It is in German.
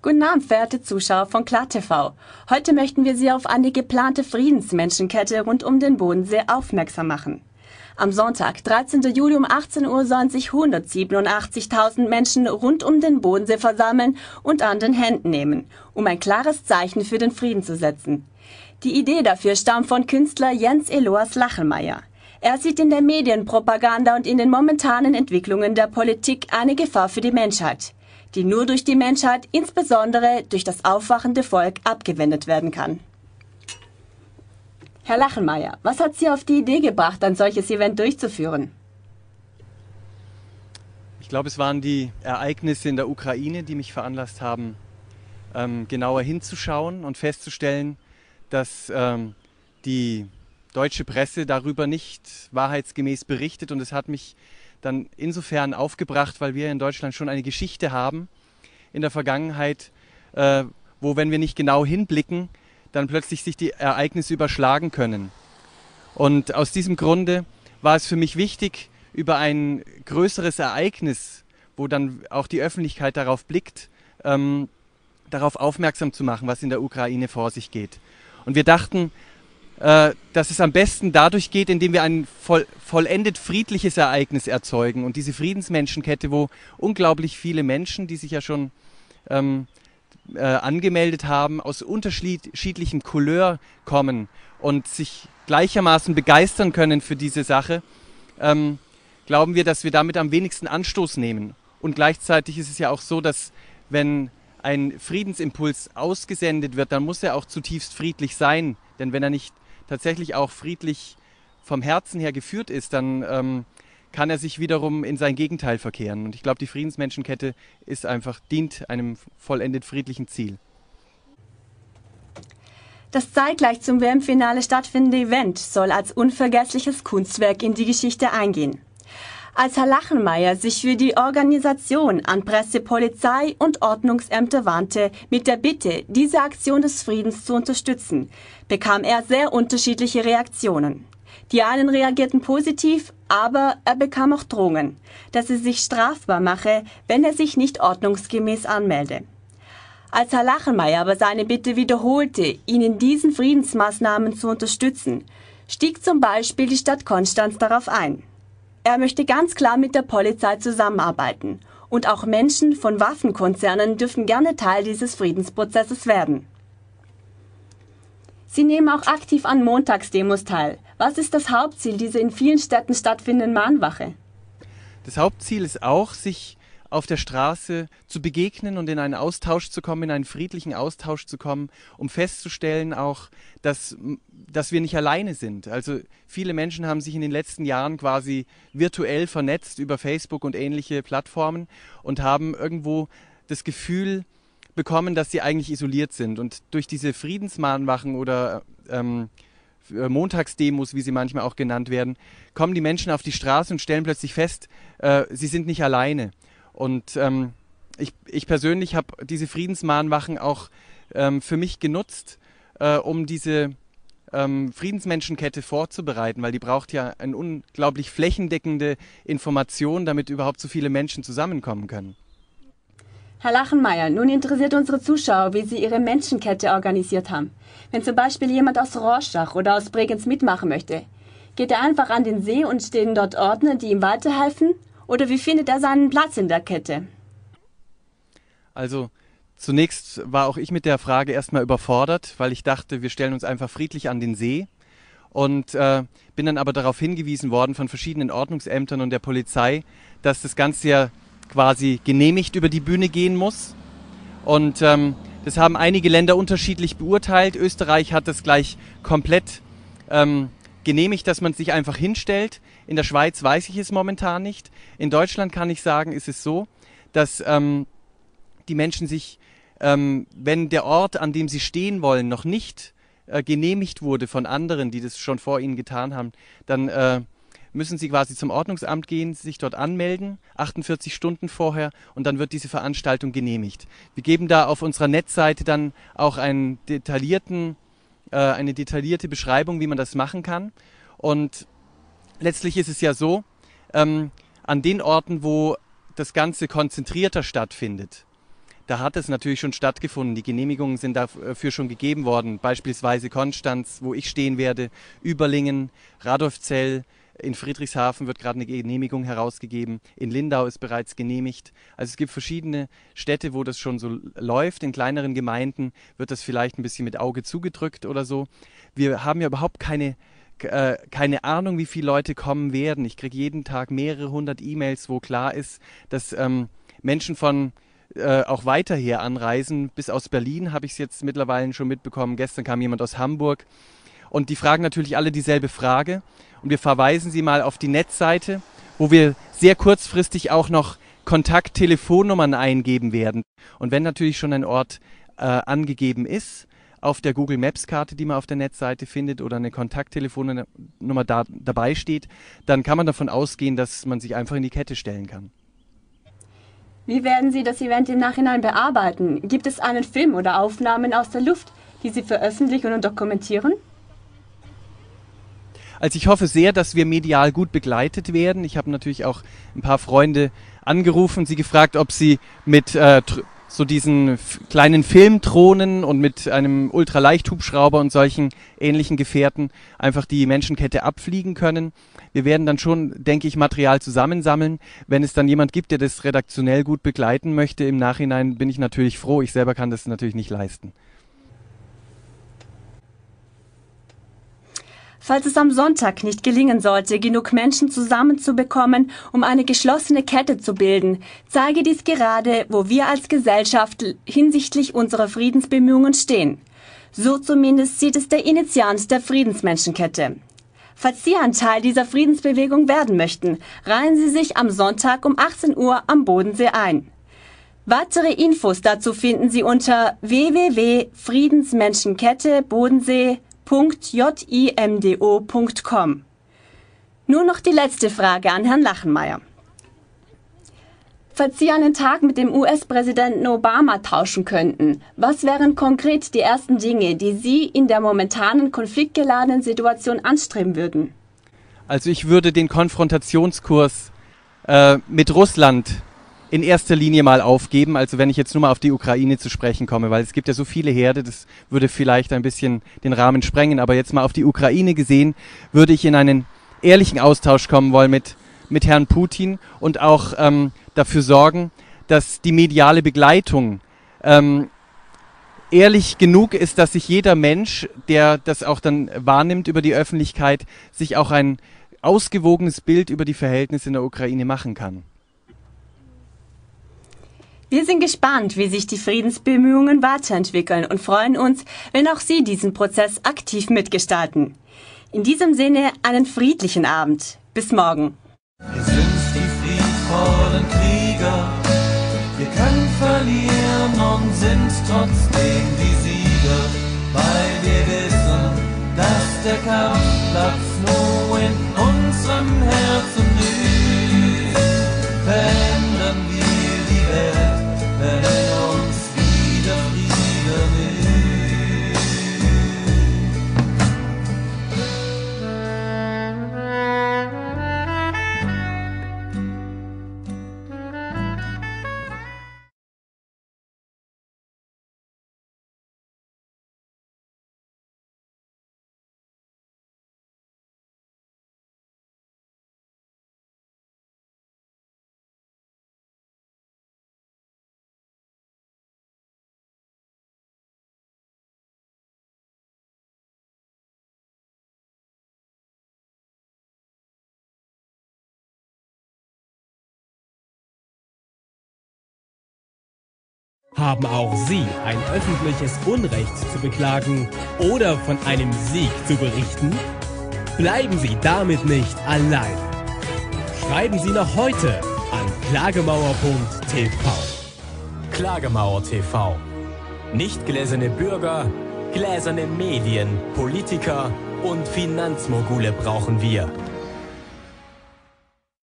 Guten Abend, verehrte Zuschauer von KlarTV. Heute möchten wir Sie auf eine geplante Friedensmenschenkette rund um den Bodensee aufmerksam machen. Am Sonntag, 13. Juli um 18 Uhr sollen sich 187.000 Menschen rund um den Bodensee versammeln und an den Händen nehmen, um ein klares Zeichen für den Frieden zu setzen. Die Idee dafür stammt von Künstler Jens Eloas Lachenmeier. Er sieht in der Medienpropaganda und in den momentanen Entwicklungen der Politik eine Gefahr für die Menschheit, die nur durch die Menschheit, insbesondere durch das aufwachende Volk, abgewendet werden kann. Herr Lachenmeier, was hat Sie auf die Idee gebracht, ein solches Event durchzuführen? Ich glaube, es waren die Ereignisse in der Ukraine, die mich veranlasst haben, genauer hinzuschauen und festzustellen, dass die deutsche Presse darüber nicht wahrheitsgemäß berichtet. Und es hat mich dann insofern aufgebracht, weil wir in Deutschland schon eine Geschichte haben in der Vergangenheit, wo, wenn wir nicht genau hinblicken, dann plötzlich sich die Ereignisse überschlagen können. Und aus diesem Grunde war es für mich wichtig, über ein größeres Ereignis, wo dann auch die Öffentlichkeit darauf blickt, darauf aufmerksam zu machen, was in der Ukraine vor sich geht. Und wir dachten, dass es am besten dadurch geht, indem wir ein vollendet friedliches Ereignis erzeugen. Und diese Friedensmenschenkette, wo unglaublich viele Menschen, die sich ja schon angemeldet haben, aus unterschiedlichem Couleur kommen und sich gleichermaßen begeistern können für diese Sache, glauben wir, dass wir damit am wenigsten Anstoß nehmen. Und gleichzeitig ist es ja auch so, dass wenn ein Friedensimpuls ausgesendet wird, dann muss er auch zutiefst friedlich sein. Denn wenn er nicht tatsächlich auch friedlich vom Herzen her geführt ist, dann kann er sich wiederum in sein Gegenteil verkehren. Und ich glaube, die Friedensmenschenkette dient einem vollendet friedlichen Ziel. Das zeitgleich zum WM-Finale stattfindende Event soll als unvergessliches Kunstwerk in die Geschichte eingehen. Als Herr Lachenmeier sich für die Organisation an Presse, Polizei und Ordnungsämter wandte, mit der Bitte, diese Aktion des Friedens zu unterstützen, bekam er sehr unterschiedliche Reaktionen. Die einen reagierten positiv, aber er bekam auch Drohungen, dass er sich strafbar mache, wenn er sich nicht ordnungsgemäß anmelde. Als Herr Lachenmeier aber seine Bitte wiederholte, ihn in diesen Friedensmaßnahmen zu unterstützen, stieg zum Beispiel die Stadt Konstanz darauf ein. Er möchte ganz klar mit der Polizei zusammenarbeiten und auch Menschen von Waffenkonzernen dürfen gerne Teil dieses Friedensprozesses werden. Sie nehmen auch aktiv an Montagsdemos teil. Was ist das Hauptziel dieser in vielen Städten stattfindenden Mahnwache? Das Hauptziel ist auch, sich auf der Straße zu begegnen und in einen Austausch zu kommen, in einen friedlichen Austausch zu kommen, um festzustellen auch, dass wir nicht alleine sind. Also viele Menschen haben sich in den letzten Jahren quasi virtuell vernetzt über Facebook und ähnliche Plattformen und haben irgendwo das Gefühl bekommen, dass sie eigentlich isoliert sind. Und durch diese Friedensmahnwachen oder Montagsdemos, wie sie manchmal auch genannt werden, kommen die Menschen auf die Straße und stellen plötzlich fest, sie sind nicht alleine. Und ich persönlich habe diese Friedensmahnwachen auch für mich genutzt, um diese Friedensmenschenkette vorzubereiten, weil die braucht ja eine unglaublich flächendeckende Information, damit überhaupt so viele Menschen zusammenkommen können. Herr Lachenmeier, nun interessiert unsere Zuschauer, wie Sie Ihre Menschenkette organisiert haben. Wenn zum Beispiel jemand aus Rorschach oder aus Bregenz mitmachen möchte, geht er einfach an den See und stehen dort Ordner, die ihm weiterhelfen? Oder wie findet er seinen Platz in der Kette? Also zunächst war auch ich mit der Frage erstmal überfordert, weil ich dachte, wir stellen uns einfach friedlich an den See. Und bin dann aber darauf hingewiesen worden von verschiedenen Ordnungsämtern und der Polizei, dass das Ganze ja quasi genehmigt über die Bühne gehen muss. Und das haben einige Länder unterschiedlich beurteilt. Österreich hat das gleich komplett genehmigt, dass man sich einfach hinstellt. In der Schweiz weiß ich es momentan nicht. In Deutschland kann ich sagen, ist es so, dass die Menschen sich, wenn der Ort, an dem sie stehen wollen, noch nicht genehmigt wurde von anderen, die das schon vor ihnen getan haben, dann müssen sie quasi zum Ordnungsamt gehen, sich dort anmelden, 48 Stunden vorher, und dann wird diese Veranstaltung genehmigt. Wir geben da auf unserer Netzseite dann auch eine detaillierte Beschreibung, wie man das machen kann. Und letztlich ist es ja so, an den Orten, wo das Ganze konzentrierter stattfindet, Da hat es natürlich schon stattgefunden. Die Genehmigungen sind dafür schon gegeben worden. Beispielsweise Konstanz, wo ich stehen werde, Überlingen, Radolfzell, in Friedrichshafen wird gerade eine Genehmigung herausgegeben. In Lindau ist bereits genehmigt. Also es gibt verschiedene Städte, wo das schon so läuft. In kleineren Gemeinden wird das vielleicht ein bisschen mit Auge zugedrückt oder so. Wir haben ja überhaupt keine Ahnung, wie viele Leute kommen werden. Ich kriege jeden Tag mehrere hundert E-Mails, wo klar ist, dass Menschen von auch weiterher anreisen. Bis aus Berlin habe ich es jetzt mittlerweile schon mitbekommen. Gestern kam jemand aus Hamburg. Und die fragen natürlich alle dieselbe Frage. Und wir verweisen sie mal auf die Netzseite, wo wir sehr kurzfristig auch noch Kontakttelefonnummern eingeben werden. Und wenn natürlich schon ein Ort angegeben ist, auf der Google Maps Karte, die man auf der Netzseite findet, oder eine Kontakttelefonnummer dabei steht, dann kann man davon ausgehen, dass man sich einfach in die Kette stellen kann. Wie werden Sie das Event im Nachhinein bearbeiten? Gibt es einen Film oder Aufnahmen aus der Luft, die Sie veröffentlichen und dokumentieren? Also ich hoffe sehr, dass wir medial gut begleitet werden. Ich habe natürlich auch ein paar Freunde angerufen, sie gefragt, ob sie mit so diesen kleinen Filmdrohnen und mit einem Ultraleichthubschrauber und solchen ähnlichen Gefährten einfach die Menschenkette abfliegen können. Wir werden dann schon, denke ich, Material zusammensammeln. Wenn es dann jemand gibt, der das redaktionell gut begleiten möchte, im Nachhinein bin ich natürlich froh. Ich selber kann das natürlich nicht leisten. Falls es am Sonntag nicht gelingen sollte, genug Menschen zusammenzubekommen, um eine geschlossene Kette zu bilden, zeige dies gerade, wo wir als Gesellschaft hinsichtlich unserer Friedensbemühungen stehen. So zumindest sieht es der Initiant der Friedensmenschenkette. Falls Sie ein Teil dieser Friedensbewegung werden möchten, reihen Sie sich am Sonntag um 18 Uhr am Bodensee ein. Weitere Infos dazu finden Sie unter www.friedensmenschenkette.bodensee.jimdo.com. Nur noch die letzte Frage an Herrn Lachenmeier. Falls Sie einen Tag mit dem US-Präsidenten Obama tauschen könnten, was wären konkret die ersten Dinge, die Sie in der momentanen konfliktgeladenen Situation anstreben würden? Also ich würde den Konfrontationskurs mit Russland in erster Linie mal aufgeben, also wenn ich jetzt nur mal auf die Ukraine zu sprechen komme, weil es gibt ja so viele Herde, das würde vielleicht ein bisschen den Rahmen sprengen, aber jetzt mal auf die Ukraine gesehen, würde ich in einen ehrlichen Austausch kommen wollen mit Herrn Putin und auch dafür sorgen, dass die mediale Begleitung ehrlich genug ist, dass sich jeder Mensch, der das auch dann wahrnimmt über die Öffentlichkeit, sich auch ein ausgewogenes Bild über die Verhältnisse in der Ukraine machen kann. Wir sind gespannt, wie sich die Friedensbemühungen weiterentwickeln und freuen uns, wenn auch Sie diesen Prozess aktiv mitgestalten. In diesem Sinne einen friedlichen Abend. Bis morgen. Wir sind die friedvollen Krieger. Wir können verlieren und sind trotzdem die Sieger, weil wir wissen, dass der Kampfplatz nur in unserem Herzen liegt. Verändern wir die Welt, wenn uns wieder Frieden ist. Haben auch Sie ein öffentliches Unrecht zu beklagen oder von einem Sieg zu berichten? Bleiben Sie damit nicht allein. Schreiben Sie noch heute an klagemauer.tv. Klagemauer TV. Nicht gläserne Bürger, gläserne Medien, Politiker und Finanzmogule brauchen wir.